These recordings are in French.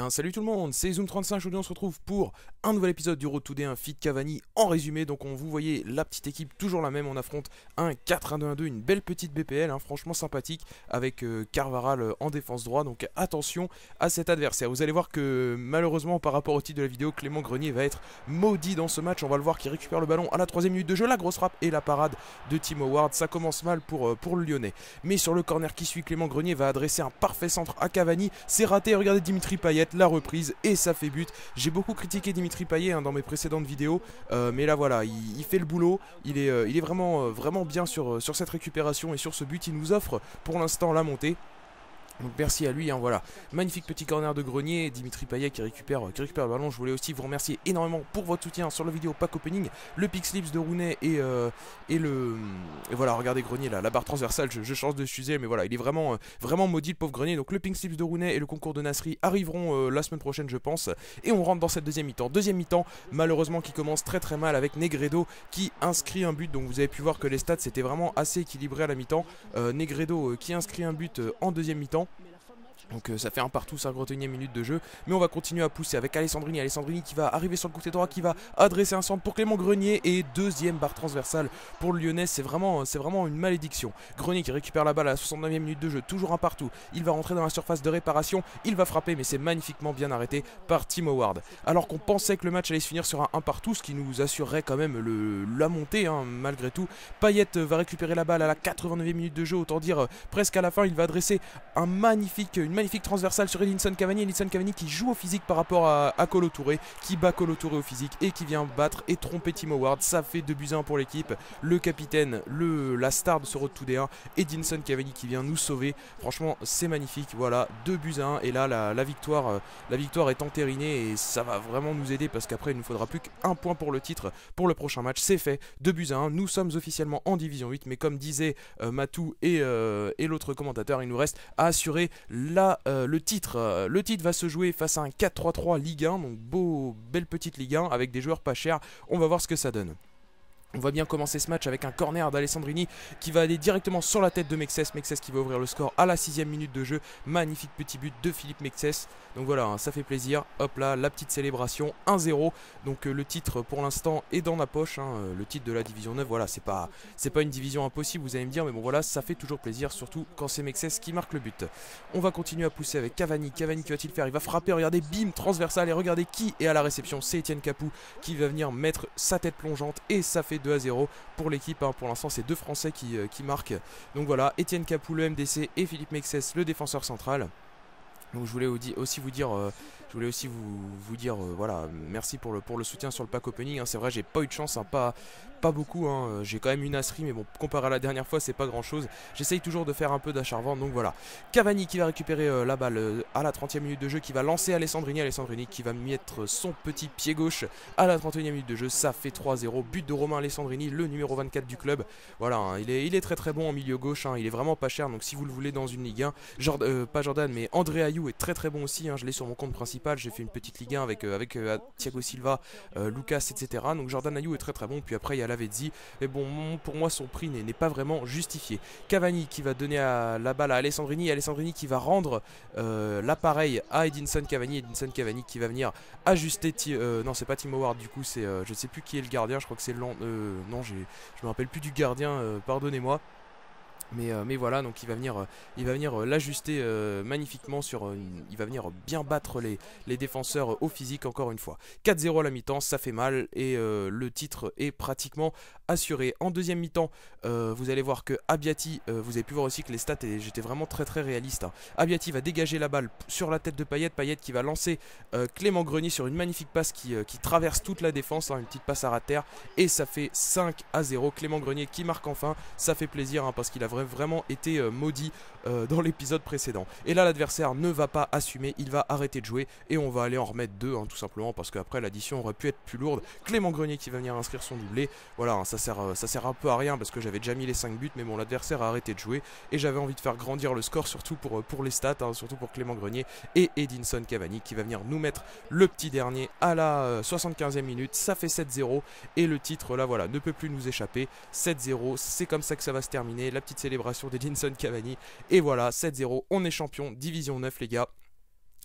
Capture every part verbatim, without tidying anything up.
bien, salut tout le monde, c'est Zoom trente-cinq, aujourd'hui on se retrouve pour un nouvel épisode du Road to D un Feat Cavani en résumé. Donc on vous voyez la petite équipe, toujours la même, on affronte un quatre un deux un deux, une belle petite B P L, hein, franchement sympathique, avec euh, Carvaral euh, en défense droit, donc attention à cet adversaire. Vous allez voir que malheureusement par rapport au titre de la vidéo, Clément Grenier va être maudit dans ce match. On va le voir qui récupère le ballon à la troisième minute de jeu, la grosse frappe et la parade de Timo Ward, ça commence mal pour, euh, pour le Lyonnais. Mais sur le corner qui suit, Clément Grenier va adresser un parfait centre à Cavani, c'est raté, regardez Dimitri Payet, la reprise et ça fait but. J'ai beaucoup critiqué Dimitri Payet hein, dans mes précédentes vidéos, euh, mais là voilà, il, il fait le boulot, il est, euh, il est vraiment, euh, vraiment bien sur, sur cette récupération et sur ce but. Il nous offre pour l'instant la montée. Donc merci à lui, hein, voilà. Magnifique petit corner de Grenier, Dimitri Payet qui récupère, qui récupère le ballon. Je voulais aussi vous remercier énormément pour votre soutien sur la vidéo pack opening, le pick slips de Rooney et, euh, et le... Et voilà, regardez Grenier là, la barre transversale, je, je change de sujet, mais voilà, il est vraiment, euh, vraiment maudit le pauvre Grenier. Donc le pick slips de Rooney et le concours de Nasri arriveront euh, la semaine prochaine je pense. Et on rentre dans cette deuxième mi-temps. Deuxième mi-temps, malheureusement qui commence très très mal avec Negredo qui inscrit un but. Donc vous avez pu voir que les stats c'était vraiment assez équilibré à la mi-temps. euh, Negredo euh, qui inscrit un but euh, en deuxième mi-temps. Donc euh, ça fait un partout, cinquante et unième minute de jeu. Mais on va continuer à pousser avec Alessandrini. Alessandrini qui va arriver sur le côté droit, qui va adresser un centre pour Clément Grenier. Et deuxième barre transversale pour le Lyonnais. C'est vraiment, c'est vraiment une malédiction. Grenier qui récupère la balle à la soixante-neuvième minute de jeu. Toujours un partout. Il va rentrer dans la surface de réparation. Il va frapper mais c'est magnifiquement bien arrêté par Timo Ward. Alors qu'on pensait que le match allait se finir sur un un partout, ce qui nous assurerait quand même le, la montée hein, malgré tout. Payet va récupérer la balle à la quatre-vingt-neuvième minute de jeu. Autant dire euh, presque à la fin. Il va adresser un magnifique, une magnifique transversale sur Edinson Cavani. Edinson Cavani qui joue au physique par rapport à, à Kolo Touré, qui bat Kolo Touré au physique et qui vient battre et tromper Timo Ward. Ça fait deux buts à un pour l'équipe. Le capitaine, le, la star de ce Road to D un, Edinson Cavani qui vient nous sauver. Franchement c'est magnifique. Voilà, deux buts à un et là la, la, victoire, euh, la victoire est entérinée et ça va vraiment nous aider parce qu'après il ne nous faudra plus qu'un point pour le titre pour le prochain match. C'est fait, deux buts à un. Nous sommes officiellement en division huit, mais comme disait euh, Matou et, euh, et l'autre commentateur, il nous reste à assurer la euh, le titre. Le titre va se jouer face à un quatre trois trois Ligue un, donc beau, belle petite Ligue un avec des joueurs pas chers. On va voir ce que ça donne. On va bien commencer ce match avec un corner d'Alessandrini qui va aller directement sur la tête de Mexès. Mexès qui va ouvrir le score à la sixième minute de jeu. Magnifique petit but de Philippe Mexès. Donc voilà, hein, ça fait plaisir. Hop là, la petite célébration, un zéro. Donc euh, le titre pour l'instant est dans ma poche. Hein, le titre de la division neuf, voilà, c'est pas, c'est pas une division impossible, vous allez me dire. Mais bon voilà, ça fait toujours plaisir, surtout quand c'est Mexès qui marque le but. On va continuer à pousser avec Cavani. Cavani, que va-t-il faire? Il va frapper, regardez, bim, transversal. Et regardez qui est à la réception. C'est Etienne Capou qui va venir mettre sa tête plongeante. Et ça fait deux à zéro pour l'équipe, hein. Pour l'instant c'est deux Français qui, euh, qui marquent. Donc voilà, Etienne Capou le M D C et Philippe Mexès le défenseur central. Donc je voulais aussi vous dire, euh, je voulais aussi vous, vous dire, euh, voilà, merci pour le, pour le soutien sur le pack opening. Hein. C'est vrai, j'ai pas eu de chance, hein, pas, pas beaucoup. Hein. J'ai quand même une Nasri, mais bon, comparé à la dernière fois, c'est pas grand chose. J'essaye toujours de faire un peu d'achat-revente, donc voilà. Cavani qui va récupérer euh, la balle euh, à la trentième minute de jeu, qui va lancer Alessandrini. Alessandrini qui va mettre son petit pied gauche à la trente et unième minute de jeu. Ça fait trois zéro. But de Romain Alessandrini, le numéro vingt-quatre du club. Voilà, hein, il, est, il est très très bon en milieu gauche. Hein. Il est vraiment pas cher, donc si vous le voulez dans une Ligue un, Jordan, euh, pas Jordan, mais André Ayou est très très bon aussi, hein. Je l'ai sur mon compte principal, j'ai fait une petite Ligue un avec, euh, avec euh, Thiago Silva, euh, Lucas, et cetera. Donc Jordan Ayou est très très bon, puis après il y a Lavezzi, mais bon pour moi son prix n'est pas vraiment justifié. Cavani qui va donner à, la balle à Alessandrini, Alessandrini qui va rendre euh, l'appareil à Edinson Cavani, Edinson Cavani qui va venir ajuster, euh, non c'est pas Timo Ward du coup, c'est euh, je sais plus qui est le gardien, je crois que c'est le, euh, non je me rappelle plus du gardien, euh, pardonnez-moi. Mais, euh, mais voilà, donc il va venir, euh, il va venir euh, l'ajuster euh, magnifiquement sur, euh, il va venir bien battre les, les défenseurs euh, au physique encore une fois. quatre zéro à la mi-temps, ça fait mal et euh, le titre est pratiquement assuré. En deuxième mi-temps, euh, vous allez voir que Abbiati, euh, vous avez pu voir aussi que les stats, j'étais vraiment très très réaliste. Hein. Abbiati va dégager la balle sur la tête de Payet, Payet qui va lancer euh, Clément Grenier sur une magnifique passe qui, euh, qui traverse toute la défense, hein, une petite passe à ras de terre et ça fait cinq à zéro. Clément Grenier qui marque enfin, ça fait plaisir hein, parce qu'il a vraiment vraiment été euh, maudit euh, dans l'épisode précédent. Et là l'adversaire ne va pas assumer, il va arrêter de jouer et on va aller en remettre deux hein, tout simplement parce qu'après l'addition aurait pu être plus lourde. Clément Grenier qui va venir inscrire son doublé. Voilà, hein, ça, sert, euh, ça sert un peu à rien parce que j'avais déjà mis les cinq buts mais bon l'adversaire a arrêté de jouer et j'avais envie de faire grandir le score surtout pour, pour les stats, hein, surtout pour Clément Grenier et Edinson Cavani qui va venir nous mettre le petit dernier à la euh, soixante-quinzième minute. Ça fait sept zéro et le titre là voilà ne peut plus nous échapper. sept zéro, c'est comme ça que ça va se terminer. La petite célébration d'Edinson Cavani et voilà, sept zéro, on est champion, division neuf les gars.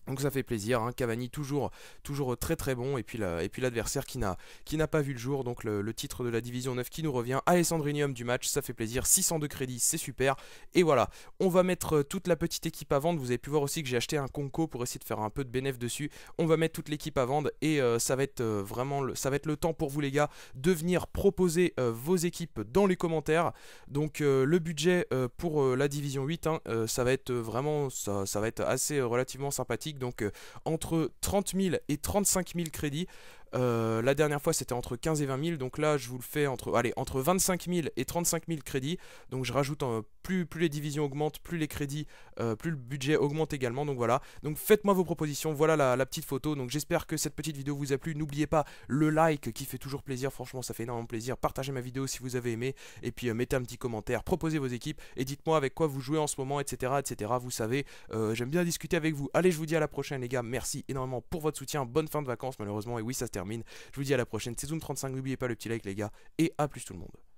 Donc ça fait plaisir, hein. Cavani toujours, toujours très très bon, et puis la- et puis l'adversaire qui n'a qui n'a pas vu le jour, donc le, le titre de la division neuf qui nous revient, Alessandrinium du match, ça fait plaisir, six cent deux crédits, c'est super, et voilà, on va mettre euh, toute la petite équipe à vendre, vous avez pu voir aussi que j'ai acheté un Conco pour essayer de faire un peu de bénéf dessus, on va mettre toute l'équipe à vendre, et euh, ça va être euh, vraiment, le, ça va être le temps pour vous les gars, de venir proposer euh, vos équipes dans les commentaires, donc euh, le budget euh, pour euh, la division huit, hein, euh, ça va être euh, vraiment, ça, ça va être assez euh, relativement sympathique, donc euh, entre trente mille et trente-cinq mille crédits. Euh, la dernière fois c'était entre quinze et vingt mille, donc là je vous le fais entre, allez, entre vingt-cinq mille et trente-cinq mille crédits, donc je rajoute, euh, plus, plus les divisions augmentent, plus les crédits, euh, plus le budget augmente également, donc voilà, donc faites-moi vos propositions, voilà la, la petite photo, donc j'espère que cette petite vidéo vous a plu, n'oubliez pas le like qui fait toujours plaisir, franchement ça fait énormément plaisir, partagez ma vidéo si vous avez aimé, et puis euh, mettez un petit commentaire, proposez vos équipes, et dites-moi avec quoi vous jouez en ce moment, etc, etc, vous savez, euh, j'aime bien discuter avec vous, allez je vous dis à la prochaine les gars, merci énormément pour votre soutien, bonne fin de vacances malheureusement, et oui ça se termine, je vous dis à la prochaine, c'est Zoom trente-cinq, n'oubliez pas le petit like les gars, et à plus tout le monde.